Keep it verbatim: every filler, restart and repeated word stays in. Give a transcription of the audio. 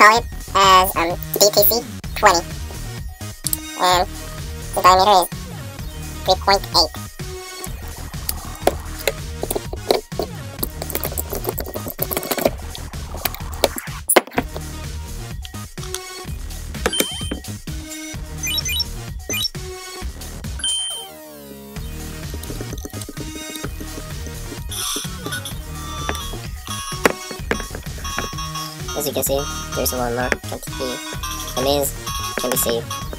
call it as um, D T C twenty. And the diameter is three point eight. As you can see, there's one more. Can't be, the maze can be saved.